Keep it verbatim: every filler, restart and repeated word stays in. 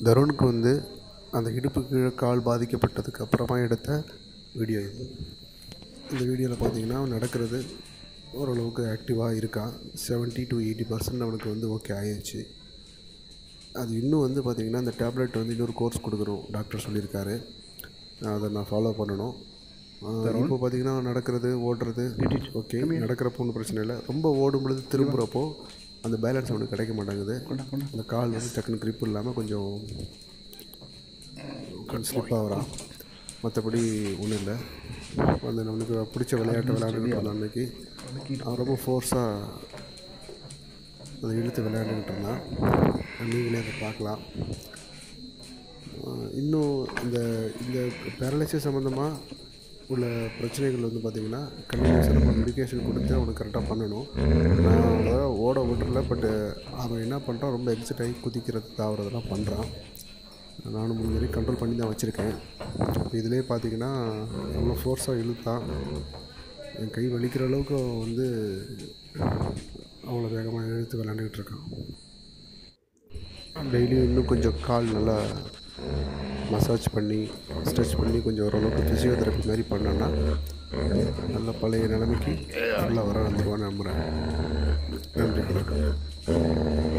தருணுக்கு வந்து அந்த இடுப்பு கீழே கால் பாதிக்கப்பட்டதுக்கு அப்புறமா எடுத்த வீடியோ இது. இந்த வீடியோவில் பார்த்தீங்கன்னா அவன் நடக்கிறது ஓரளவுக்கு ஆக்டிவாக இருக்கான். செவன்ட்டி டு எயிட்டி பர்சன்ட் அவனுக்கு வந்து ஓகே ஆயிடுச்சு. அது இன்னும் வந்து பார்த்திங்கன்னா அந்த டேப்லெட் வந்து இன்னொரு கோர்ஸ் கொடுக்கணும் டாக்டர் சொல்லியிருக்காரு. அதை நான் ஃபாலோ பண்ணணும். இப்போ பார்த்திங்கன்னா நடக்கிறது ஓடுறது ஓகே, நடக்கிறப்போ ஒன்றும் பிரச்சனை இல்லை. ரொம்ப ஓடும் பொழுது திரும்புகிறப்போ அந்த பேலன்ஸ் அவனுக்கு கிடைக்க மாட்டேங்குது. அந்த கால் வந்து டக்குன்னு கிரிப் இல்லாமல் கொஞ்சம் கொஞ்சம் ஸ்லிப் ஆகிறான். மற்றபடி ஒன்றும் இல்லை. அந்த நம்மளுக்கு பிடிச்ச விளையாட்டு விளையாண்டுக்கிட்டு இருந்தான் அன்றைக்கி. அவன் ரொம்ப ஃபோர்ஸாக அதை இழுத்து விளையாண்டுக்கிட்டு இருந்தான். நீங்களே அதை பார்க்கலாம். இன்னும் இந்த இந்த பேரலைசிஸ் சம்மந்தமாக உள்ள பிரச்சனைகள் வந்து பார்த்திங்கன்னா கண்டினியூஸாக நம்ம மெடிக்கேஷன் கொடுத்து அவனுக்கு கரெக்டாக பண்ணணும். நான் அவனை ஓட விட்டுறல, பட்டு அவன் என்ன பண்ணுறான், ரொம்ப எக்ஸைட் ஆகி குதிக்கிறது தாவறதெல்லாம் பண்ணுறான். நானும் முடிஞ்ச வரைக்கும் கண்ட்ரோல் பண்ணி தான் வச்சுருக்கேன். இப்போ இதிலே பார்த்திங்கன்னா அவ்வளோ ஃபோர்ஸாக இழுத்தான். என் கை வலிக்கிற அளவுக்கு வந்து அவ்வளோ வேகமாக இழுத்து விளையாண்டுக்கிட்டு இருக்கான். டெய்லியும் இன்னும் கொஞ்சம் கால் நல்லா மசாஜ் பண்ணி ஸ்ட்ரெச் பண்ணி கொஞ்சம் ஓரளவுக்கு ஃபிசியோதெரப்பி மாதிரி பண்ணோன்னா நல்ல பழைய நிலைமைக்கு நல்லா வர வந்துடுவான்னு நம்புகிறேன். நன்றி.